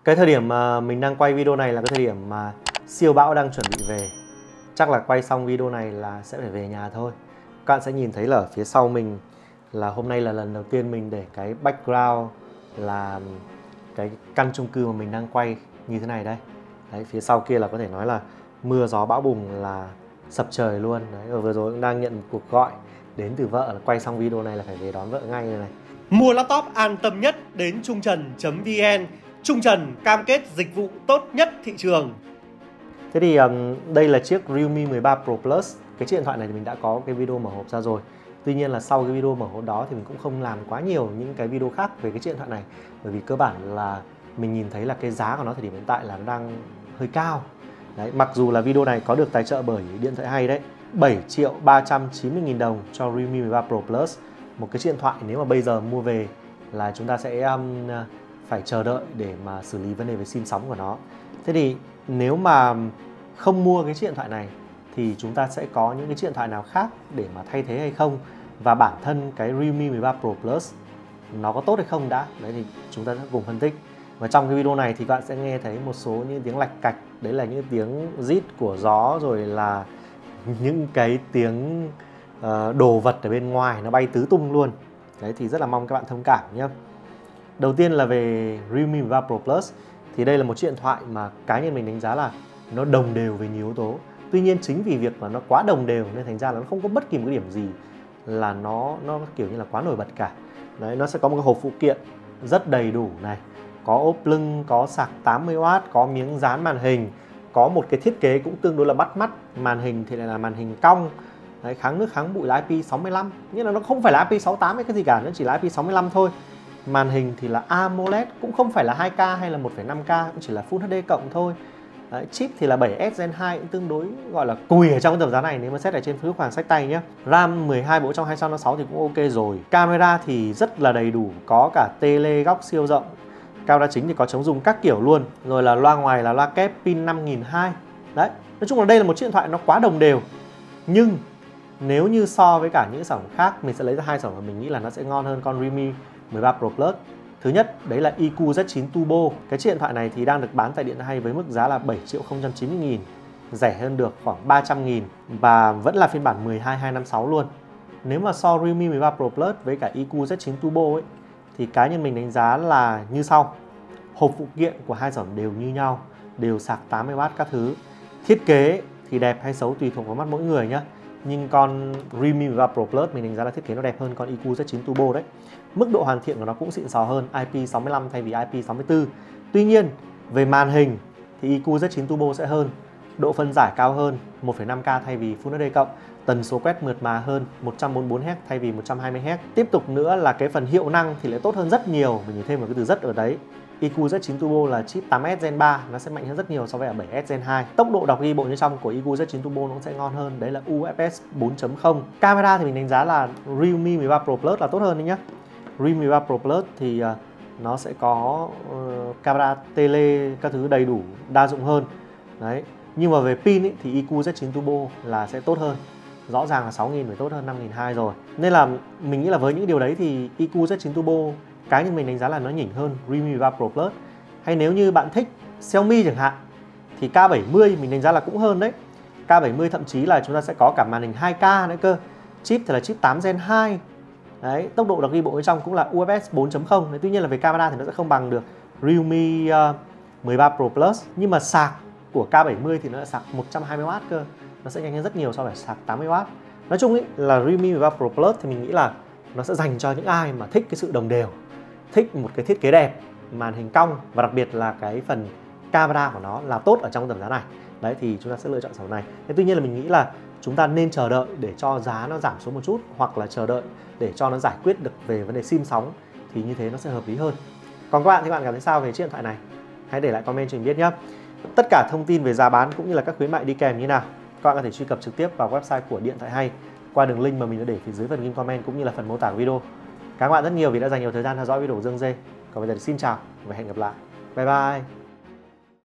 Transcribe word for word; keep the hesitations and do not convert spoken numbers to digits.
Cái thời điểm mà mình đang quay video này là cái thời điểm mà siêu bão đang chuẩn bị về. Chắc là quay xong video này là sẽ phải về nhà thôi. Các bạn sẽ nhìn thấy là ở phía sau mình là hôm nay là lần đầu tiên mình để cái background là cái căn chung cư mà mình đang quay như thế này đây. Đấy, phía sau kia là có thể nói là mưa gió bão bùng là sập trời luôn. Đấy, ở vừa rồi cũng đang nhận một cuộc gọi đến từ vợ là quay xong video này là phải về đón vợ ngay rồi này. Mua laptop an tâm nhất đến trung trần chấm vn. Trung Trần cam kết dịch vụ tốt nhất thị trường. Thế thì um, đây là chiếc Realme mười ba Pro Plus. Cái chiếc điện thoại này thì mình đã có cái video mở hộp ra rồi. Tuy nhiên là sau cái video mở hộp đó thì mình cũng không làm quá nhiều những cái video khác về cái chiếc điện thoại này. Bởi vì cơ bản là mình nhìn thấy là cái giá của nó thời điểm hiện tại là nó đang hơi cao. Đấy, mặc dù là video này có được tài trợ bởi Điện Thoại Hay đấy, bảy triệu ba trăm chín mươi nghìn đồng cho Realme mười ba Pro Plus. Một cái chiếc điện thoại nếu mà bây giờ mua về là chúng ta sẽ um, phải chờ đợi để mà xử lý vấn đề về sim sóng của nó. Thế thì nếu mà không mua cái chiếc điện thoại này thì chúng ta sẽ có những cái chiếc điện thoại nào khác để mà thay thế hay không, và bản thân cái Realme mười ba Pro Plus nó có tốt hay không đã. Đấy thì chúng ta sẽ cùng phân tích. Và trong cái video này thì các bạn sẽ nghe thấy một số những tiếng lạch cạch, đấy là những tiếng rít của gió, rồi là những cái tiếng uh, đồ vật ở bên ngoài nó bay tứ tung luôn. Đấy thì rất là mong các bạn thông cảm nhé. Đầu tiên là về Realme mười ba Pro Plus thì đây là một chiếc điện thoại mà cá nhân mình đánh giá là nó đồng đều về nhiều yếu tố. Tuy nhiên chính vì việc mà nó quá đồng đều nên thành ra là nó không có bất kỳ một cái điểm gì là nó nó kiểu như là quá nổi bật cả. Đấy, nó sẽ có một cái hộp phụ kiện rất đầy đủ này, có ốp lưng, có sạc tám mươi oát, có miếng dán màn hình, có một cái thiết kế cũng tương đối là bắt mắt. Màn hình thì lại là màn hình cong. Đấy, kháng nước kháng bụi là I P sáu mươi lăm, nghĩa là nó không phải là I P sáu mươi tám hay cái gì cả, nó chỉ là I P sáu mươi lăm thôi. Màn hình thì là AMOLED, cũng không phải là hai K hay là một phẩy năm K, cũng chỉ là Full hát đê cộng thôi. Đấy, chip thì là bảy S Gen hai, cũng tương đối gọi là cùi ở trong tầm giá này nếu mà xét ở trên Facebook Hoàng sách tay nhé. RAM mười hai bộ trong hai năm sáu thì cũng ok rồi. Camera thì rất là đầy đủ, có cả tele góc siêu rộng. Camera chính thì có chống rung các kiểu luôn. Rồi là loa ngoài là loa kép pin năm nghìn hai trăm. Đấy, nói chung là đây là một chiếc điện thoại nó quá đồng đều. Nhưng nếu như so với cả những sản phẩm khác, mình sẽ lấy ra hai sản phẩm mà mình nghĩ là nó sẽ ngon hơn con Realme mười ba Pro Plus. Thứ nhất, đấy là i quy Z chín Turbo. Cái chiếc điện thoại này thì đang được bán tại Điện Thoại Hay với mức giá là bảy triệu không trăm chín mươi nghìn, rẻ hơn được khoảng ba trăm nghìn, và vẫn là phiên bản mười hai hai năm sáu luôn. Nếu mà so Realme mười ba Pro Plus với cả i quy Z chín Turbo ấy, thì cá nhân mình đánh giá là như sau. Hộp phụ kiện của hai sản phẩm đều như nhau, đều sạc tám mươi oát các thứ. Thiết kế thì đẹp hay xấu tùy thuộc vào mắt mỗi người nhé. Nhưng con Realme mười ba Pro Plus mình đánh giá là thiết kế nó đẹp hơn con i quy Z chín Turbo đấy. Mức độ hoàn thiện của nó cũng xịn sò hơn, I P sáu mươi lăm thay vì I P sáu mươi tư. Tuy nhiên, về màn hình thì i quy Z chín Turbo sẽ hơn, độ phân giải cao hơn, một phẩy năm K thay vì Full hát đê cộng, tần số quét mượt mà hơn, một trăm bốn mươi bốn héc thay vì một trăm hai mươi héc. Tiếp tục nữa là cái phần hiệu năng thì lại tốt hơn rất nhiều, mình nhìn thêm một cái từ rất ở đấy. i quy Z chín Turbo là chip tám S Gen ba, nó sẽ mạnh hơn rất nhiều so với bảy S Gen hai. Tốc độ đọc ghi bộ nhớ trong của i quy Z chín Turbo nó cũng sẽ ngon hơn, đấy là U F S bốn chấm không. Camera thì mình đánh giá là Realme mười ba Pro Plus là tốt hơn đấy nhá. Realme mười ba Pro Plus thì uh, nó sẽ có uh, camera tele các thứ đầy đủ, đa dụng hơn. Đấy. Nhưng mà về pin ý, thì i quy Z chín Turbo là sẽ tốt hơn. Rõ ràng là sáu nghìn phải tốt hơn năm nghìn hai trăm rồi. Nên là mình nghĩ là với những điều đấy thì i quy Z chín Turbo cá nhân mình đánh giá là nó nhỉnh hơn Realme mười ba Pro Plus. Hay nếu như bạn thích Xiaomi chẳng hạn thì K bảy mươi mình đánh giá là cũng hơn đấy. K bảy mươi thậm chí là chúng ta sẽ có cả màn hình hai K nữa cơ. Chip thì là chip tám Gen hai. Đấy, tốc độ đọc ghi bộ bên trong cũng là U F S bốn chấm không. Tuy nhiên là về camera thì nó sẽ không bằng được Realme uh, mười ba Pro Plus. Nhưng mà sạc của K bảy mươi thì nó là sạc một trăm hai mươi oát cơ. Nó sẽ nhanh hơn rất nhiều so với sạc tám mươi oát. Nói chung ý, là Realme mười ba Pro Plus thì mình nghĩ là nó sẽ dành cho những ai mà thích cái sự đồng đều, thích một cái thiết kế đẹp, màn hình cong, và đặc biệt là cái phần camera của nó là tốt ở trong tầm giá này. Đấy thì chúng ta sẽ lựa chọn sản phẩm này. Thế tuy nhiên là mình nghĩ là chúng ta nên chờ đợi để cho giá nó giảm xuống một chút, hoặc là chờ đợi để cho nó giải quyết được về vấn đề sim sóng, thì như thế nó sẽ hợp lý hơn. Còn các bạn thì các bạn cảm thấy sao về chiếc điện thoại này? Hãy để lại comment cho mình biết nhé. Tất cả thông tin về giá bán cũng như là các khuyến mại đi kèm như nào, các bạn có thể truy cập trực tiếp vào website của Điện Thoại Hay qua đường link mà mình đã để phía dưới phần ghim comment cũng như là phần mô tả video. Cảm ơn các bạn rất nhiều vì đã dành nhiều thời gian theo dõi video của Dương Dê. Còn bây giờ thì xin chào và hẹn gặp lại. Bye bye.